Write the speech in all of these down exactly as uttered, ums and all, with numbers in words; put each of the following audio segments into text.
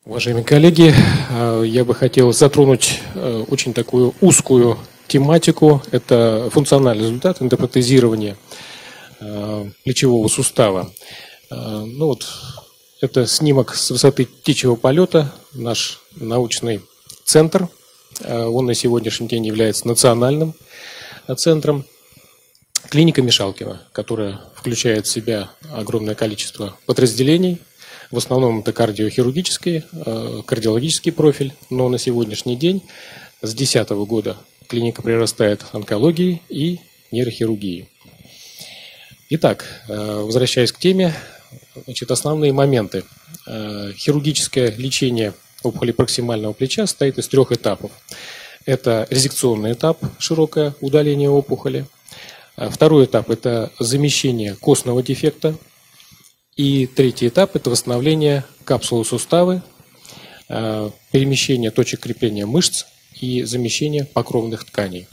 Уважаемые коллеги, я бы хотел затронуть очень такую узкую тематику. Это функциональный результат эндопротезирования плечевого сустава. Ну вот, это снимок с высоты птичьего полета, наш научный центр. Он на сегодняшний день является национальным центром. Клиника Мишалкина, которая включает в себя огромное количество подразделений. В основном это кардиохирургический, кардиологический профиль, но на сегодняшний день с две тысячи десятого года клиника прирастает онкологией и нейрохирургией. Итак, возвращаясь к теме, значит, основные моменты. Хирургическое лечение опухоли проксимального плеча состоит из трех этапов. Это резекционный этап, широкое удаление опухоли. Второй этап – это замещение костного дефекта. И третий этап – это восстановление капсулы суставы, перемещение точек крепления мышц и замещение покровных тканей.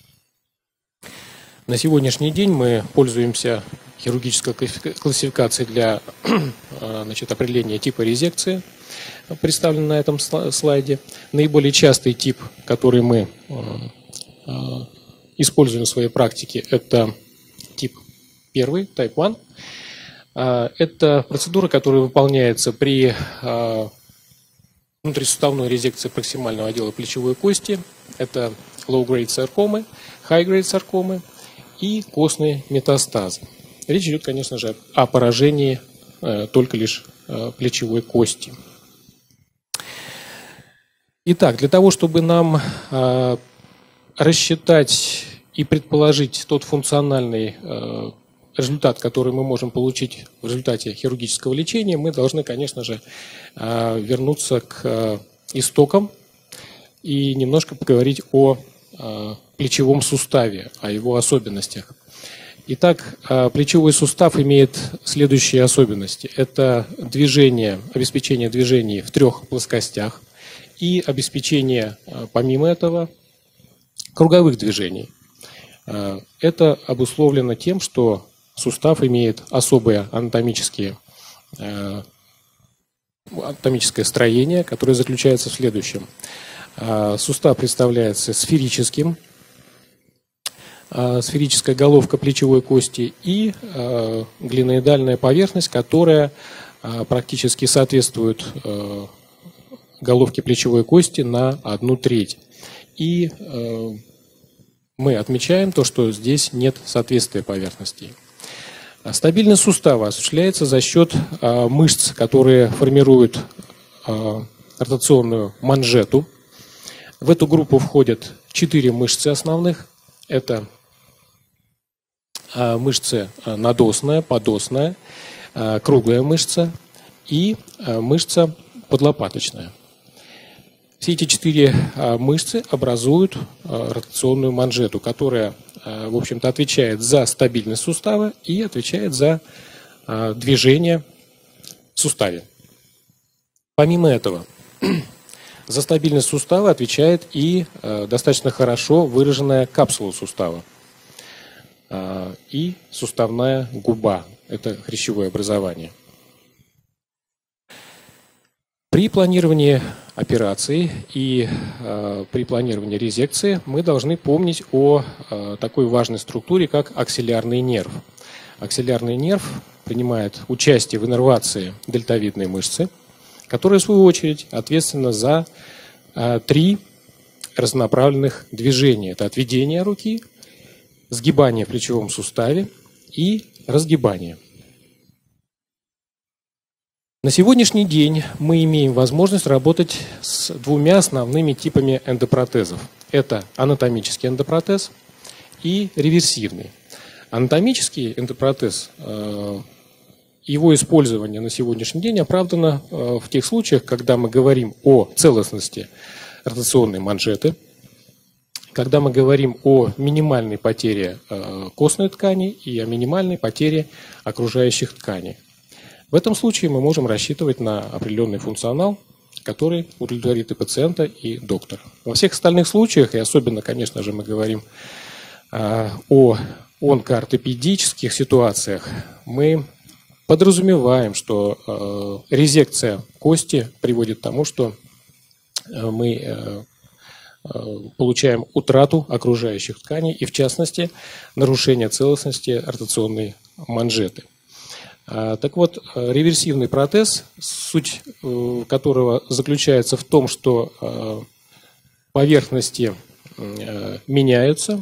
На сегодняшний день мы пользуемся хирургической классификацией для значит, определения типа резекции, представлен на этом слайде. Наиболее частый тип, который мы используем в своей практике, это тип первый, type one. Это процедура, которая выполняется при внутрисуставной резекции проксимального отдела плечевой кости. Это low-grade саркомы, high-grade саркомы и костные метастазы. Речь идет, конечно же, о поражении только лишь плечевой кости. Итак, для того, чтобы нам рассчитать и предположить тот функциональный результат, который мы можем получить в результате хирургического лечения, мы должны, конечно же, вернуться к истокам и немножко поговорить о плечевом суставе, о его особенностях. Итак, плечевой сустав имеет следующие особенности. Это движение, обеспечение движений в трех плоскостях и обеспечение, помимо этого, круговых движений. Это обусловлено тем, что сустав имеет особое анатомические, э, анатомическое строение, которое заключается в следующем. Э, сустав представляется сферическим, э, сферическая головка плечевой кости и э, глиноидальная поверхность, которая э, практически соответствует э, головке плечевой кости на одну треть. И э, мы отмечаем то, что здесь нет соответствия поверхностей. Стабильность сустава осуществляется за счет а, мышц, которые формируют а, ротационную манжету. В эту группу входят четыре мышцы основных. Это а, мышцы надосная, подосная, а, круглая мышца и а, мышца подлопаточная. Все эти четыре а, мышцы образуют а, ротационную манжету, которая, а, в общем-то, отвечает за стабильность сустава и отвечает за а, движение в суставе. Помимо этого, за стабильность сустава отвечает и а, достаточно хорошо выраженная капсула сустава а, и суставная губа. Это хрящевое образование. При планировании операции и э, при планировании резекции мы должны помнить о э, такой важной структуре, как аксиллярный нерв. Аксиллярный нерв принимает участие в иннервации дельтовидной мышцы, которая, в свою очередь, ответственна за э, три разнонаправленных движения. Это отведение руки, сгибание в плечевом суставе и разгибание. На сегодняшний день мы имеем возможность работать с двумя основными типами эндопротезов. Это анатомический эндопротез и реверсивный. Анатомический эндопротез, его использование на сегодняшний день оправдано в тех случаях, когда мы говорим о целостности ротационной манжеты, когда мы говорим о минимальной потере костной ткани и о минимальной потере окружающих тканей. В этом случае мы можем рассчитывать на определенный функционал, который удовлетворит и пациента, и доктора. Во всех остальных случаях, и особенно, конечно же, мы говорим о онкоортопедических ситуациях, мы подразумеваем, что резекция кости приводит к тому, что мы получаем утрату окружающих тканей и, в частности, нарушение целостности ротационной манжеты. Так вот, реверсивный протез, суть которого заключается в том, что поверхности меняются,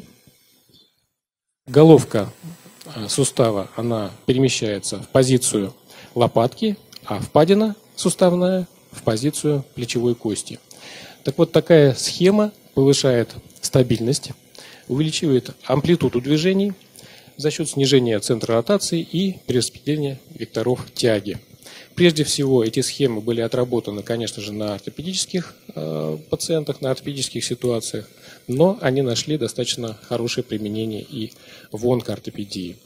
головка сустава она перемещается в позицию лопатки, а впадина суставная в позицию плечевой кости. Так вот, такая схема повышает стабильность, увеличивает амплитуду движений за счет снижения центра ротации и перераспределения векторов тяги. Прежде всего, эти схемы были отработаны, конечно же, на ортопедических э, пациентах, на ортопедических ситуациях, но они нашли достаточно хорошее применение и в онкоортопедии.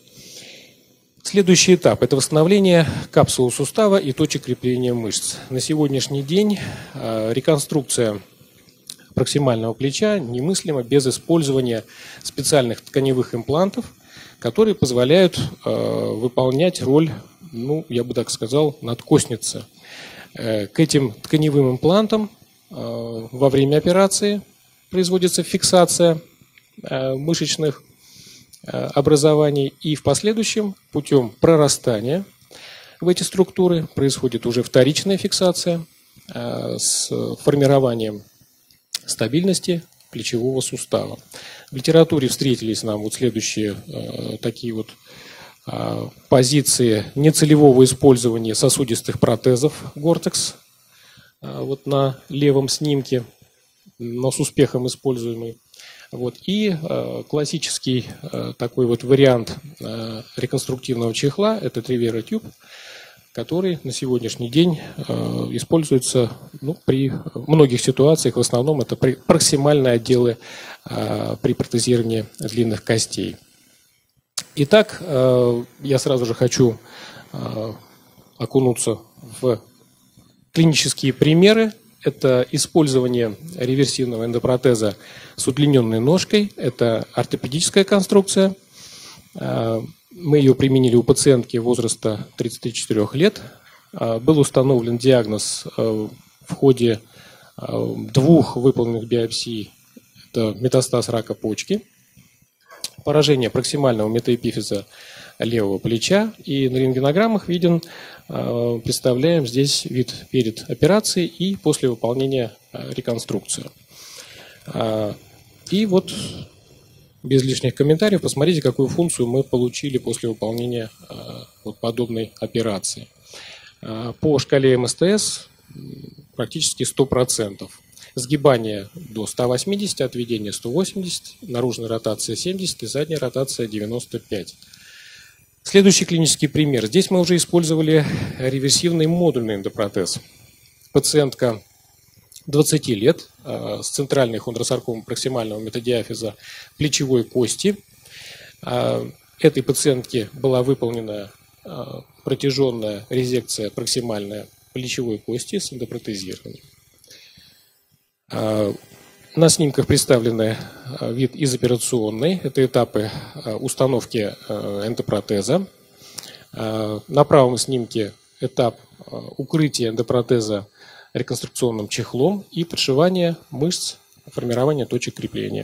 Следующий этап – это восстановление капсулы сустава и точек крепления мышц. На сегодняшний день э, реконструкция проксимального плеча немыслима без использования специальных тканевых имплантов, которые позволяют э, выполнять роль, ну, я бы так сказал, надкостницы. Э, к этим тканевым имплантам э, во время операции производится фиксация э, мышечных э, образований, и в последующем путем прорастания в эти структуры происходит уже вторичная фиксация э, с формированием стабильности плечевого сустава. В литературе встретились нам вот следующие э, такие вот э, позиции нецелевого использования сосудистых протезов Гортекс, э, вот на левом снимке, но с успехом используемый. Вот. И э, классический э, такой вот вариант э, реконструктивного чехла – это Trivera Tube, который на сегодняшний день э, используется, ну, при многих ситуациях. В основном это при, проксимальные отделы э, при протезировании длинных костей. Итак, э, я сразу же хочу э, окунуться в клинические примеры. Это использование реверсивного эндопротеза с удлиненной ножкой. Это ортопедическая конструкция. Э, Мы ее применили у пациентки возраста тридцати четырёх лет. Был установлен диагноз в ходе двух выполненных биопсий. Это метастаз рака почки, поражение проксимального метаэпифиза левого плеча. И на рентгенограммах виден, представляем здесь вид перед операцией и после выполнения реконструкции. И вот, без лишних комментариев, посмотрите, какую функцию мы получили после выполнения э, вот подобной операции. Э, по шкале эм эс тэ эс практически сто процентов. Сгибание до ста восьмидесяти, отведение сто восемьдесят, наружная ротация семьдесят и задняя ротация девяносто пять. Следующий клинический пример. Здесь мы уже использовали реверсивный модульный эндопротез. Пациентка двадцати лет с центральной хондросаркомой проксимального метадиафиза плечевой кости. Этой пациентке была выполнена протяженная резекция проксимальная плечевой кости с эндопротезированием. На снимках представлены вид изоперационный. Это этапы установки эндопротеза. На правом снимке этап укрытия эндопротеза реконструкционным чехлом и пришивание мышц, формирование точек крепления.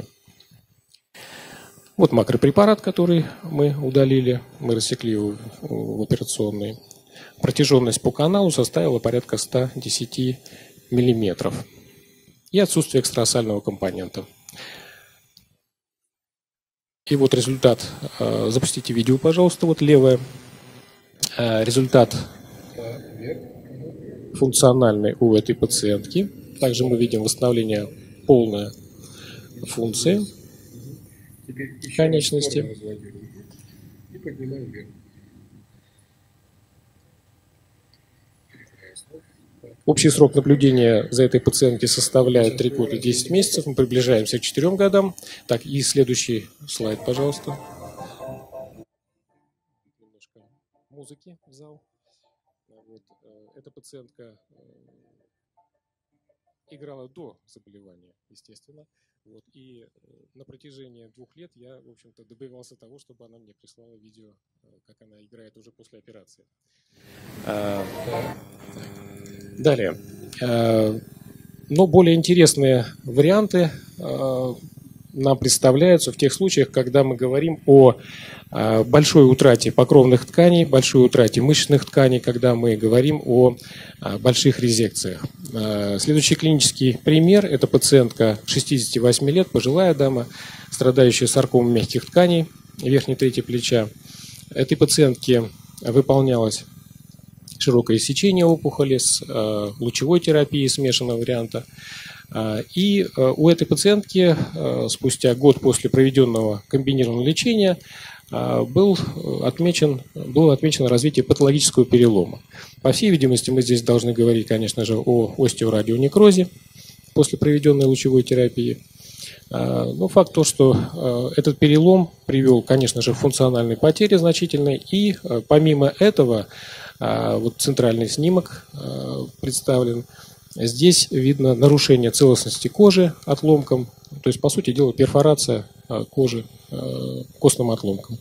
Вот макропрепарат, который мы удалили, мы рассекли его в операционной. Протяженность по каналу составила порядка ста десяти миллиметров. И отсутствие экстраосального компонента. И вот результат. Запустите видео, пожалуйста, вот левое. Результат функциональный у этой пациентки. Также мы видим восстановление полной функции конечности. И поднимаем вверх. Общий срок наблюдения за этой пациенткой составляет три года десять месяцев. Мы приближаемся к четырем годам. Так, и следующий слайд, пожалуйста. Немножко музыки в зал. Вот, эта пациентка играла до заболевания, естественно. Вот. И на протяжении двух лет я, в общем-то, добивался того, чтобы она мне прислала видео, как она играет уже после операции. Далее. Но более интересные варианты нам представляются в тех случаях, когда мы говорим о большой утрате покровных тканей, большой утрате мышечных тканей, когда мы говорим о больших резекциях. Следующий клинический пример – это пациентка шестидесяти восьми лет, пожилая дама, страдающая саркомой мягких тканей верхней трети плеча. Этой пациентке выполнялось широкое сечение опухоли с лучевой терапией смешанного варианта. И у этой пациентки спустя год после проведенного комбинированного лечения был отмечен, было отмечено развитие патологического перелома. По всей видимости, мы здесь должны говорить, конечно же, о остеорадионекрозе после проведенной лучевой терапии. Но факт то, что этот перелом привел, конечно же, к функциональной потере значительной. И помимо этого, вот центральный снимок представлен. Здесь видно нарушение целостности кожи отломком, то есть, по сути дела, перфорация кожи костным отломком.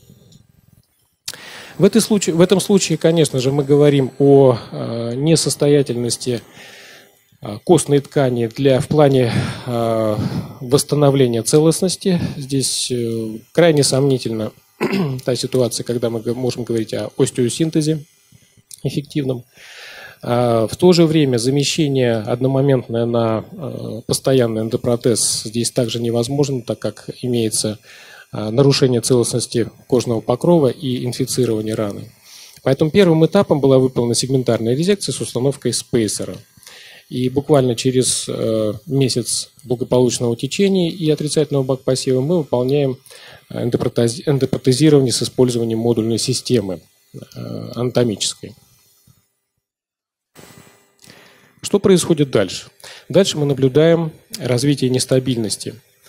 В, этой случае, в этом случае, конечно же, мы говорим о несостоятельности костной ткани для, в плане восстановления целостности. Здесь крайне сомнительна та ситуация, когда мы можем говорить о остеосинтезе эффективном. В то же время замещение одномоментное на постоянный эндопротез здесь также невозможно, так как имеется нарушение целостности кожного покрова и инфицирование раны. Поэтому первым этапом была выполнена сегментарная резекция с установкой спейсера. И буквально через месяц благополучного течения и отрицательного бакпассива мы выполняем эндопротезирование с использованием модульной системы анатомической. Что происходит дальше? Дальше мы наблюдаем развитие нестабильности.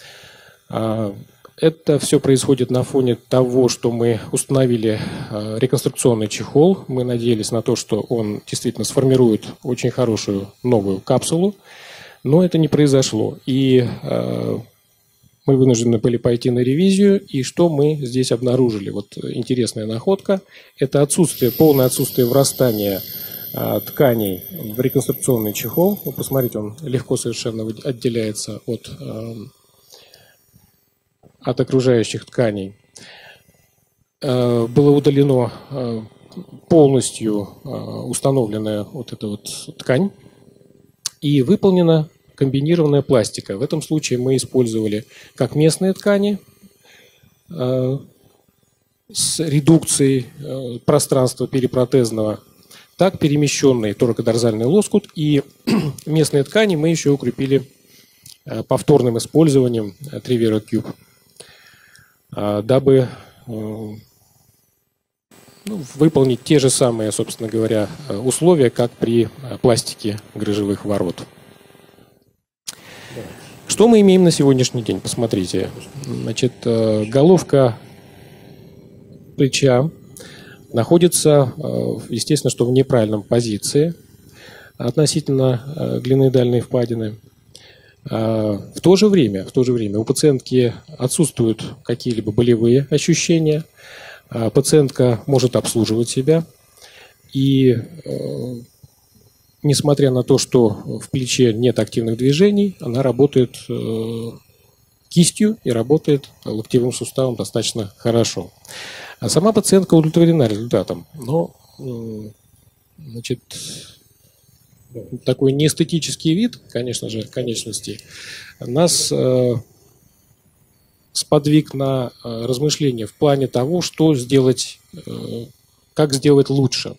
Это все происходит на фоне того, что мы установили реконструкционный чехол. Мы надеялись на то, что он действительно сформирует очень хорошую новую капсулу, но это не произошло. И мы вынуждены были пойти на ревизию. И что мы здесь обнаружили? Вот интересная находка. Это отсутствие, полное отсутствие врастания тканей в реконструкционный чехол. Вы посмотрите, он легко совершенно отделяется от, от окружающих тканей. Было удалено полностью установленная вот эта вот ткань и выполнена комбинированная пластика. В этом случае мы использовали как местные ткани с редукцией пространства перипротезного, так перемещенный торакодорзальный лоскут, и местные ткани мы еще укрепили повторным использованием Trivera Cube, дабы ну, выполнить те же самые, собственно говоря, условия, как при пластике грыжевых ворот. Что мы имеем на сегодняшний день? Посмотрите. Значит, головка плеча находится, естественно, что в неправильном позиции относительно глиноидальной впадины. В то же время, в то же время у пациентки отсутствуют какие-либо болевые ощущения. Пациентка может обслуживать себя. И несмотря на то, что в плече нет активных движений, она работает кистью и работает локтевым суставом достаточно хорошо. А сама пациентка удовлетворена результатом, но значит, такой неэстетический вид, конечно же, конечностей, нас э, сподвиг на э, размышления в плане того, что сделать, э, как сделать лучше.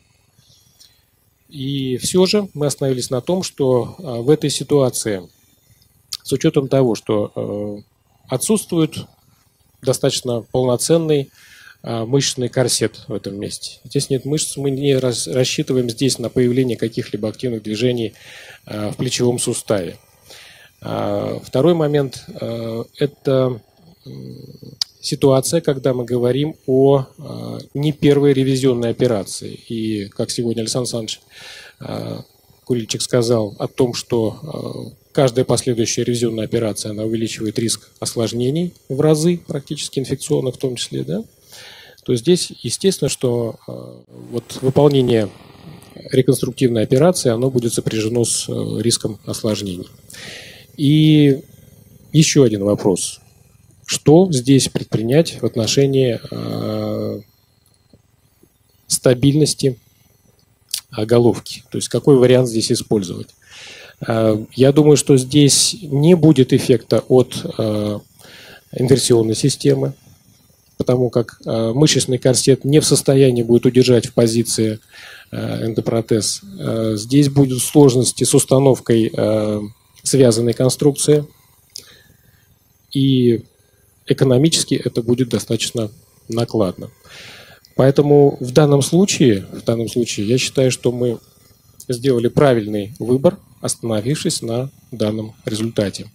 И все же мы остановились на том, что э, в этой ситуации, с учетом того, что э, отсутствует достаточно полноценный мышечный корсет в этом месте. Здесь нет мышц, мы не рассчитываем здесь на появление каких-либо активных движений в плечевом суставе. Второй момент – это ситуация, когда мы говорим о не первой ревизионной операции. И, как сегодня Александр Александрович Курильчик сказал о том, что каждая последующая ревизионная операция, она увеличивает риск осложнений в разы, практически инфекционных в том числе, да, то здесь естественно, что вот выполнение реконструктивной операции, оно будет сопряжено с риском осложнений. И еще один вопрос. Что здесь предпринять в отношении э, стабильности головки? То есть какой вариант здесь использовать? Э, я думаю, что здесь не будет эффекта от э, инверсионной системы, потому как э, мышечный корсет не в состоянии будет удержать в позиции э, эндопротез. Э, здесь будут сложности с установкой э, связанной конструкции, и экономически это будет достаточно накладно. Поэтому в данном случае, в данном случае я считаю, что мы сделали правильный выбор, остановившись на данном результате.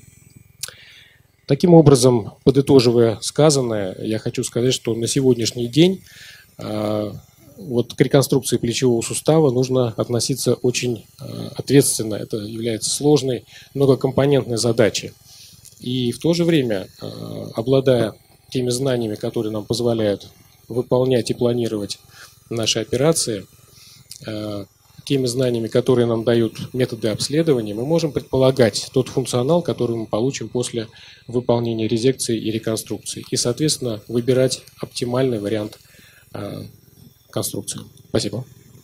Таким образом, подытоживая сказанное, я хочу сказать, что на сегодняшний день э, вот к реконструкции плечевого сустава нужно относиться очень э, ответственно. Это является сложной, многокомпонентной задачей. И в то же время, э, обладая теми знаниями, которые нам позволяют выполнять и планировать наши операции, э, теми знаниями, которые нам дают методы обследования, мы можем предполагать тот функционал, который мы получим после выполнения резекции и реконструкции. И, соответственно, выбирать оптимальный вариант э, конструкции. Спасибо.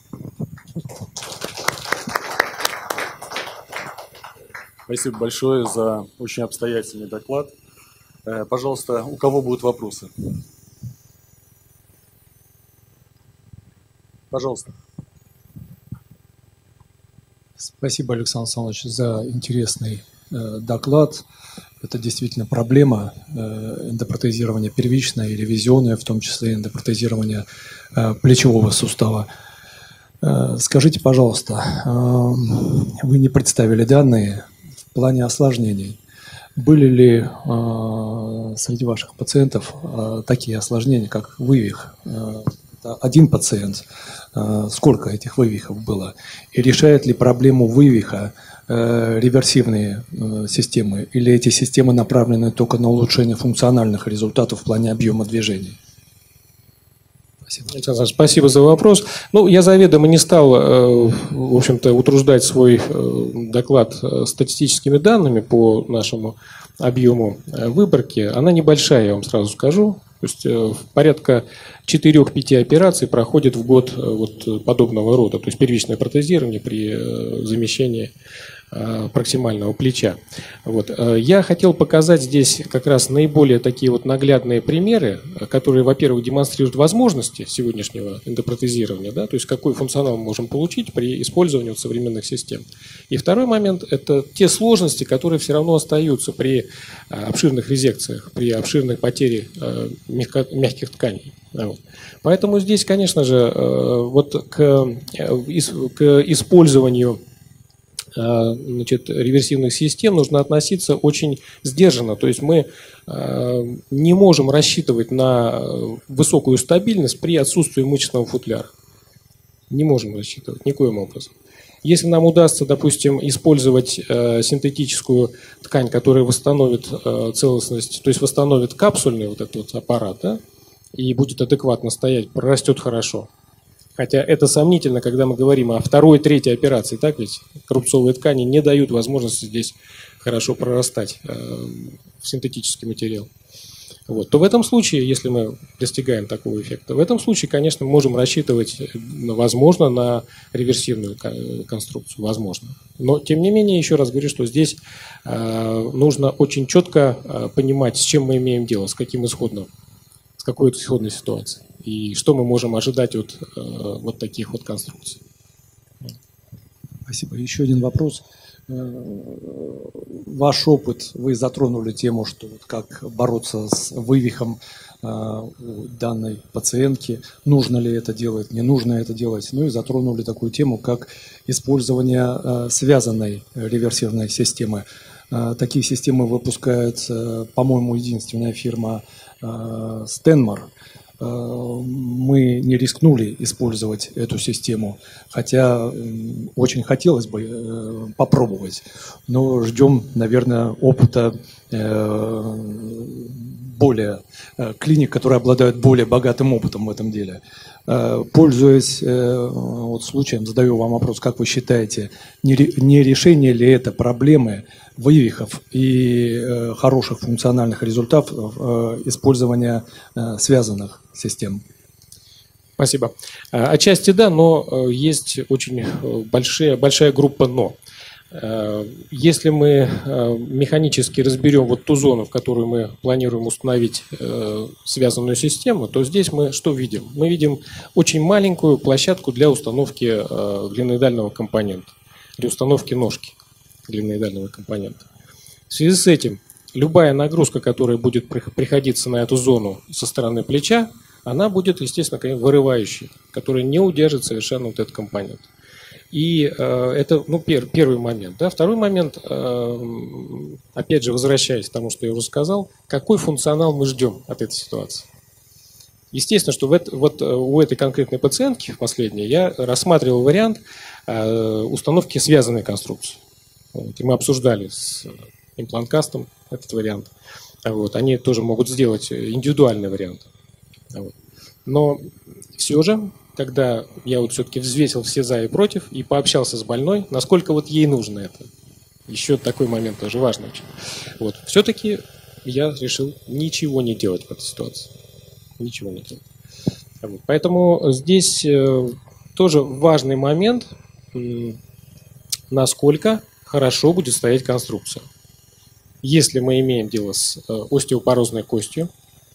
Спасибо большое за очень обстоятельный доклад. Пожалуйста, у кого будут вопросы? Пожалуйста. Спасибо, Александр Александрович, за интересный э, доклад. Это действительно проблема э, эндопротезирования первичное и ревизионное, в том числе эндопротезирования э, плечевого сустава. Э, скажите, пожалуйста, э, вы не представили данные в плане осложнений. Были ли э, среди ваших пациентов э, такие осложнения, как вывих? Э, один пациент, сколько этих вывихов было, и решает ли проблему вывиха э, реверсивные э, системы, или эти системы направлены только на улучшение функциональных результатов в плане объема движений? Спасибо. Спасибо за вопрос. Ну, я заведомо не стал, э, в общем-то, утруждать свой э, доклад статистическими данными по нашему объему выборки. Она небольшая, я вам сразу скажу. То есть порядка четырёх-пяти операций проходит в год вот подобного рода, то есть первичное протезирование при замещении проксимального плеча. Вот. Я хотел показать здесь как раз наиболее такие вот наглядные примеры, которые, во-первых, демонстрируют возможности сегодняшнего эндопротезирования, да, то есть какой функционал мы можем получить при использовании вот современных систем. И второй момент – это те сложности, которые все равно остаются при обширных резекциях, при обширной потере мягких тканей. Вот. Поэтому здесь, конечно же, вот к, к использованию значит, реверсивных систем нужно относиться очень сдержанно. То есть мы не можем рассчитывать на высокую стабильность при отсутствии мышечного футляра. Не можем рассчитывать никоим образом. Если нам удастся, допустим, использовать синтетическую ткань, которая восстановит целостность, то есть восстановит капсульный вот этот вот аппарат, да, и будет адекватно стоять, прорастет хорошо. Хотя это сомнительно, когда мы говорим о второй, третьей операции, так ведь рубцовые ткани не дают возможности здесь хорошо прорастать э, в синтетический материал. Вот. То в этом случае, если мы достигаем такого эффекта, в этом случае, конечно, мы можем рассчитывать, возможно, на реверсивную конструкцию, возможно. Но, тем не менее, еще раз говорю, что здесь э, нужно очень четко э, понимать, с чем мы имеем дело, с каким исходным, с какой исходной ситуацией. И что мы можем ожидать от э, вот таких вот конструкций. Спасибо. Еще один вопрос. Ваш опыт, вы затронули тему, что вот как бороться с вывихом э, у данной пациентки, нужно ли это делать, не нужно это делать. Ну и затронули такую тему, как использование э, связанной реверсивной системы. Э, такие системы выпускает, э, по-моему, единственная фирма э, Stenmar. мы не рискнули использовать эту систему, хотя очень хотелось бы попробовать, но ждем, наверное, опыта более клиник, которые обладают более богатым опытом в этом деле. Пользуясь вот случаем, задаю вам вопрос, как вы считаете, не решение ли это проблемы вывихов и хороших функциональных результатов использования связанных систем? Спасибо. Отчасти да, но есть очень большая, большая группа «но». Если мы механически разберем вот ту зону, в которую мы планируем установить связанную систему, то здесь мы что видим? Мы видим очень маленькую площадку для установки глиноидального компонента, для установки ножки глиноидального компонента. В связи с этим любая нагрузка, которая будет приходиться на эту зону со стороны плеча, она будет, естественно, вырывающей, которая не удержит совершенно вот этот компонент. И э, это ну, пер, первый момент. Да? Второй момент, э, опять же, возвращаясь к тому, что я уже сказал, какой функционал мы ждем от этой ситуации. Естественно, что в это, вот у этой конкретной пациентки, последней, я рассматривал вариант э, установки связанной конструкции. Вот, и мы обсуждали с импланткастом этот вариант. Вот, они тоже могут сделать индивидуальный вариант. Вот. Но все же, когда я вот все-таки взвесил все за и против и пообщался с больной, насколько вот ей нужно это. Еще такой момент тоже важный очень. Вот. Все-таки я решил ничего не делать в этой ситуации. Ничего не делать. Вот. Поэтому здесь э, тоже важный момент, э, насколько хорошо будет стоять конструкция. Если мы имеем дело с э, остеопорозной костью,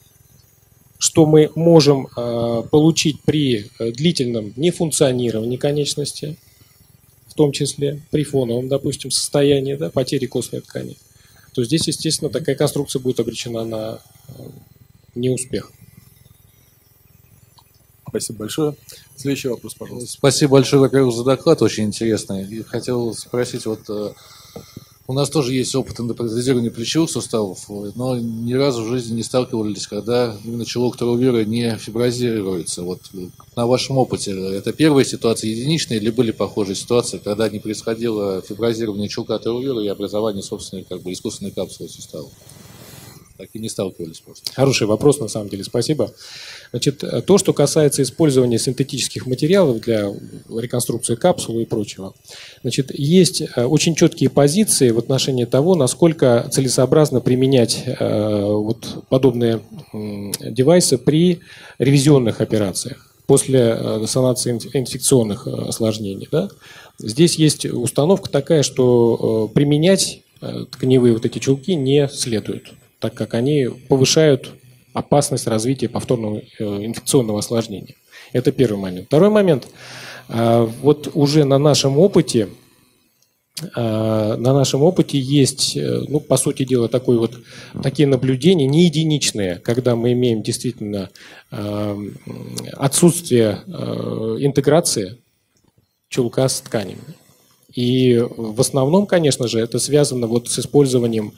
что мы можем э, получить при длительном нефункционировании конечности, в том числе при фоновом, допустим, состоянии, да, потери костной ткани, то здесь, естественно, такая конструкция будет обречена на э, неуспех. Спасибо большое. Следующий вопрос, пожалуйста. Спасибо большое, во-первых, за доклад, очень интересный. И хотел спросить, вот у нас тоже есть опыт эндопротезирования плечевых суставов, но ни разу в жизни не сталкивались, когда именно чулок Таурюра не фиброзируется. Вот на вашем опыте это первая ситуация единичная или были похожие ситуации, когда не происходило фиброзирование чулка Таурюра и образование собственной как бы искусственной капсулы суставов? Так и не сталкивались просто. Хороший вопрос, на самом деле, спасибо. Значит, то, что касается использования синтетических материалов для реконструкции капсулы и прочего, значит, есть очень четкие позиции в отношении того, насколько целесообразно применять э, вот подобные э, девайсы при ревизионных операциях, после э, санации инфекционных э, осложнений. Да? Здесь есть установка такая, что э, применять э, тканевые вот эти чулки не следует, так как они повышают опасность развития повторного инфекционного осложнения. Это первый момент. Второй момент. Вот уже на нашем опыте, на нашем опыте есть, ну, по сути дела, такой вот, такие наблюдения не единичные, когда мы имеем действительно отсутствие интеграции чулка с тканями. И в основном, конечно же, это связано вот с использованием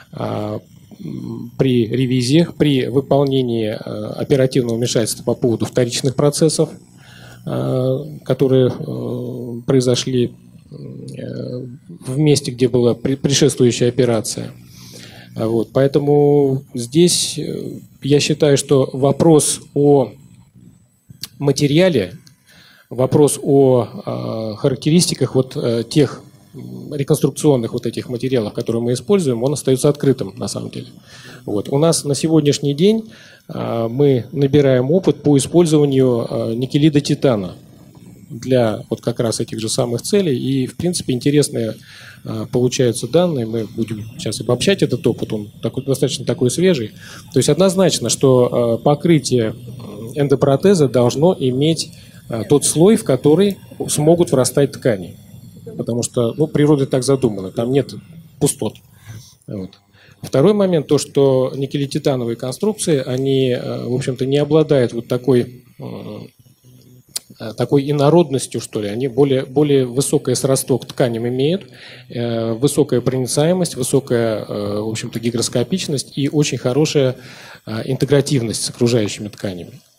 при ревизиях, при выполнении оперативного вмешательства по поводу вторичных процессов, которые произошли в месте, где была предшествующая операция. Вот. Поэтому здесь я считаю, что вопрос о материале, вопрос о характеристиках вот тех реконструкционных вот этих материалов, которые мы используем, он остается открытым на самом деле. Вот. У нас на сегодняшний день а, мы набираем опыт по использованию а, никелида титана для вот как раз этих же самых целей. И, в принципе, интересные а, получаются данные. Мы будем сейчас обобщать этот опыт, он такой, достаточно такой свежий. То есть однозначно, что а, покрытие эндопротеза должно иметь а, тот слой, в который смогут врастать ткани. Потому что, ну, природа так задумана, там нет пустот. Вот. Второй момент, то, что никелититановые конструкции, они, в общем-то, не обладают вот такой, такой инородностью, что ли. Они более, более высокое сродство к тканям имеют, высокая проницаемость, высокая, в общем-то, гигроскопичность и очень хорошая интегративность с окружающими тканями.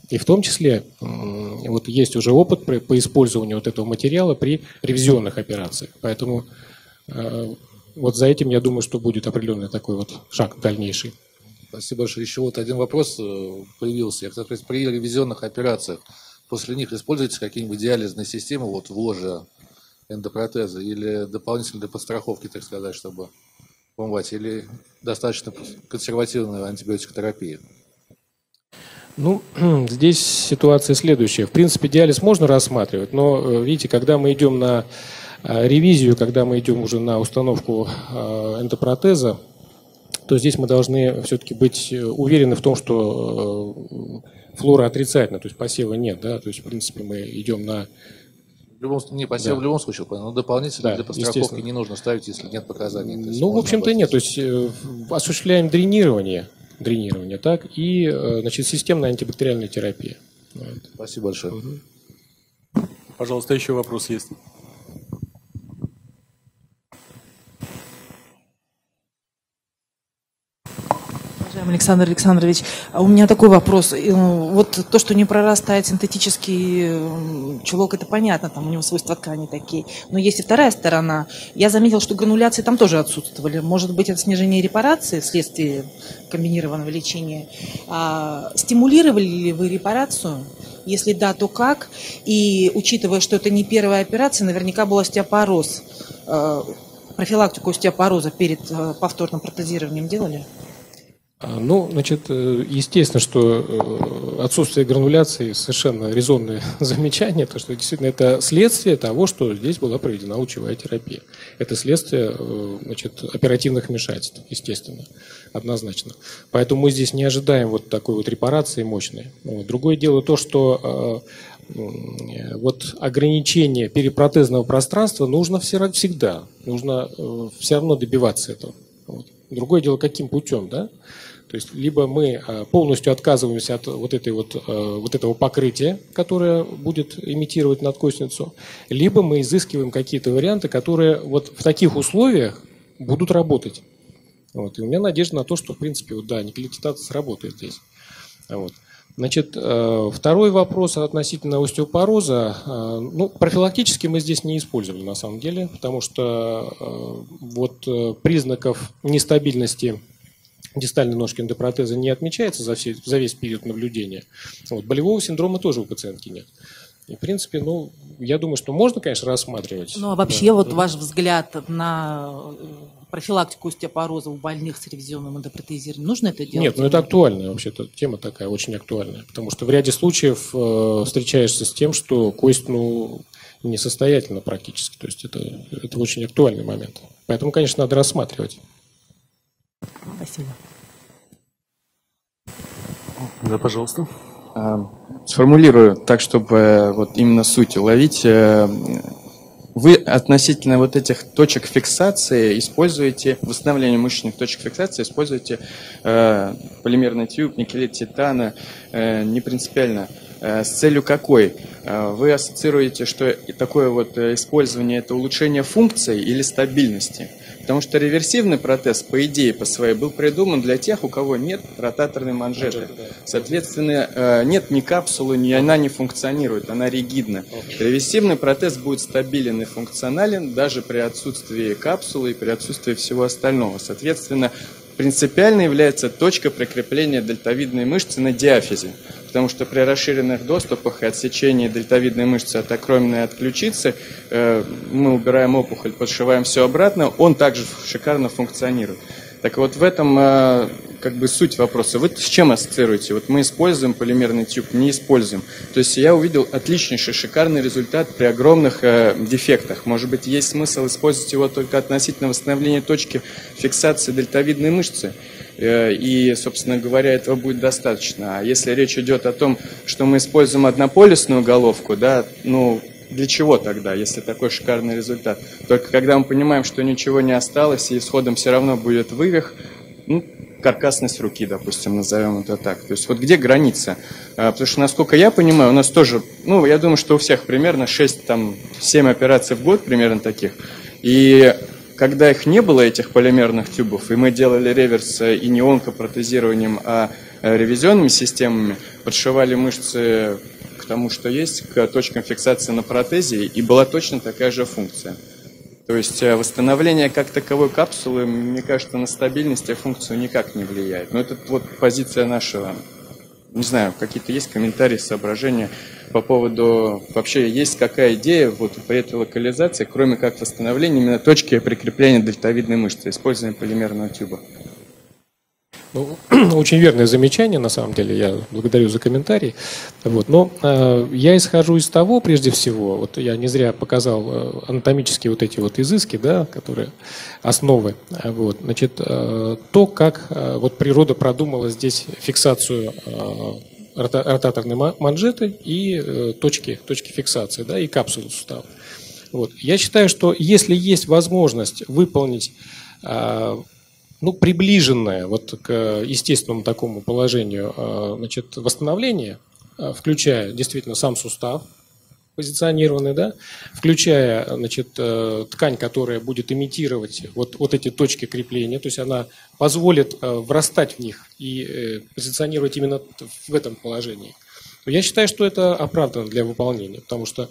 И в том числе вот есть уже опыт по использованию вот этого материала при ревизионных операциях. Поэтому вот за этим, я думаю, что будет определенный такой вот шаг дальнейший. Спасибо большое. Еще вот один вопрос появился. Я хотел сказать, при ревизионных операциях после них используете какие-нибудь диализные системы вот в ложе эндопротеза или дополнительно для подстраховки, так сказать, чтобы помывать, или достаточно консервативная антибиотикотерапия? Ну, здесь ситуация следующая. В принципе, диализ можно рассматривать, но, видите, когда мы идем на ревизию, когда мы идем уже на установку эндопротеза, то здесь мы должны все-таки быть уверены в том, что флора отрицательна, то есть посева нет, да, то есть, в принципе, мы идем на... В любом, не посев, да. В любом случае, но дополнительно да, для подстраховки не нужно ставить, если нет показаний. Ну, в общем-то, нет, то есть осуществляем дренирование, дренирование, так, и, значит, системная антибактериальная терапия. Вот. Спасибо большое. Угу. Пожалуйста, еще вопрос есть. Александр Александрович, у меня такой вопрос. Вот то, что не прорастает синтетический чулок, это понятно, там у него свойства ткани такие. Но есть и вторая сторона. Я заметила, что грануляции там тоже отсутствовали. Может быть, это снижение репарации вследствие комбинированного лечения. А стимулировали ли вы репарацию? Если да, то как? И учитывая, что это не первая операция, наверняка был остеопороз. Профилактику остеопороза перед повторным протезированием делали? Ну, значит, естественно, что отсутствие грануляции совершенно резонное замечание, потому что действительно это следствие того, что здесь была проведена лучевая терапия. Это следствие, значит, оперативных вмешательств, естественно, однозначно. Поэтому мы здесь не ожидаем вот такой вот репарации мощной. Другое дело то, что вот ограничение перепротезного пространства нужно всегда, нужно все равно добиваться этого. Вот. Другое дело, каким путем, да? То есть либо мы полностью отказываемся от вот, этой вот, вот этого покрытия, которое будет имитировать надкостницу, либо мы изыскиваем какие-то варианты, которые вот в таких условиях будут работать. Вот. И у меня надежда на то, что, в принципе, вот, да, никелитатус сработает здесь. Вот. Значит, второй вопрос относительно остеопороза. Ну, профилактически мы здесь не использовали, на самом деле, потому что вот признаков нестабильности дистальной ножки эндопротеза не отмечается за, все, за весь период наблюдения. Вот. Болевого синдрома тоже у пациентки нет. И, в принципе, ну, я думаю, что можно, конечно, рассматривать. Ну, а вообще, да. Вот ваш взгляд на профилактику остеопороза у больных с ревизионным эндопротезированием, нужно это делать? Нет, ну это актуальная вообще-то тема такая, очень актуальная. Потому что в ряде случаев э, встречаешься с тем, что кость, ну, несостоятельна практически. То есть это, это очень актуальный момент. Поэтому, конечно, надо рассматривать. Спасибо. Да, пожалуйста. Сформулирую так, чтобы вот именно суть уловить. Вы относительно вот этих точек фиксации используете, восстановление мышечных точек фиксации используете э, полимерный тюб, никелит титана, э, не принципиально. Э, с целью какой? Э, вы ассоциируете, что такое вот использование это улучшение функции или стабильности? Потому что реверсивный протез, по идее, по своей, был придуман для тех, у кого нет ротаторной манжеты. Соответственно, нет ни капсулы, ни она не функционирует, она ригидна. Реверсивный протез будет стабилен и функционален даже при отсутствии капсулы и при отсутствии всего остального. Соответственно, принципиально является точка прикрепления дельтовидной мышцы на диафизе. Потому что при расширенных доступах и отсечении дельтовидной мышцы от акромины и от ключицы э, мы убираем опухоль, подшиваем все обратно, он также шикарно функционирует. Так вот в этом э, как бы суть вопроса. Вы с чем ассоциируете? Вот мы используем полимерный тюб, не используем. То есть я увидел отличнейший, шикарный результат при огромных э, дефектах. Может быть, есть смысл использовать его только относительно восстановления точки фиксации дельтовидной мышцы. И, собственно говоря, этого будет достаточно. А если речь идет о том, что мы используем однополюсную головку, да, ну, для чего тогда, если такой шикарный результат? Только когда мы понимаем, что ничего не осталось, и исходом все равно будет вывих, ну, каркасность руки, допустим, назовем это так. То есть вот где граница? Потому что, насколько я понимаю, у нас тоже, ну, я думаю, что у всех примерно шесть-семь операций в год, примерно таких. И когда их не было, этих полимерных тюбов, и мы делали реверс и не онкопротезированием, а ревизионными системами, подшивали мышцы к тому, что есть, к точкам фиксации на протезе, и была точно такая же функция. То есть восстановление как таковой капсулы, мне кажется, на стабильность и функцию никак не влияет. Но это вот позиция нашего. Не знаю, какие-то есть комментарии, соображения по поводу, вообще есть какая идея вот при этой локализации, кроме как восстановления именно точки прикрепления дельтовидной мышцы, использования полимерного тюба. Ну, очень верное замечание, на самом деле, я благодарю за комментарий. Вот. Но э, я исхожу из того, прежде всего, вот я не зря показал э, анатомические вот эти вот изыски, да, которые основы. Вот. Значит, э, то, как э, вот природа продумала здесь фиксацию э, рота ротаторной манжеты и э, точки, точки фиксации, да, и капсулы сустава. Вот. Я считаю, что если есть возможность выполнить э, ну, приближенное вот к естественному такому положению, значит, восстановление, включая действительно сам сустав позиционированный, да, включая, значит, ткань, которая будет имитировать вот, вот эти точки крепления, то есть она позволит врастать в них и позиционировать именно в этом положении. Я считаю, что это оправдано для выполнения, потому что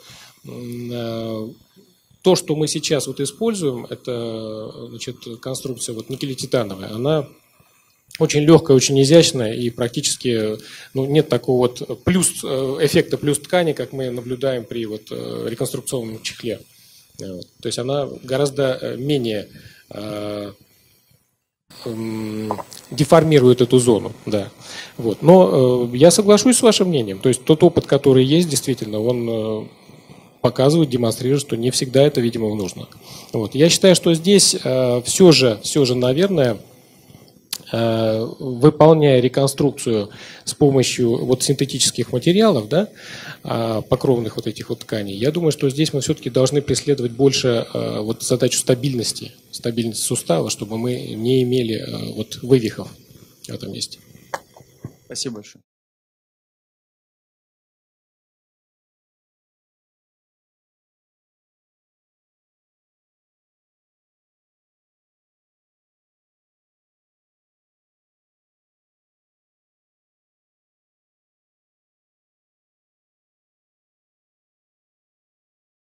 то, что мы сейчас вот используем, это, значит, конструкция вот никелетитановая, она очень легкая, очень изящная и практически, ну, нет такого вот плюс, эффекта плюс ткани, как мы наблюдаем при вот реконструкционном чехле. Вот. То есть она гораздо менее э, э, деформирует эту зону. Да. Вот. Но э, я соглашусь с вашим мнением. То есть тот опыт, который есть, действительно, он э, показывает, демонстрирует, что не всегда это, видимо, нужно. Вот. Я считаю, что здесь э, все же, все же, наверное, э, выполняя реконструкцию с помощью вот синтетических материалов, да, э, покровных вот этих вот тканей, я думаю, что здесь мы все-таки должны преследовать больше э, вот задачу стабильности, стабильности сустава, чтобы мы не имели э, вот вывихов в этом месте. Спасибо большое.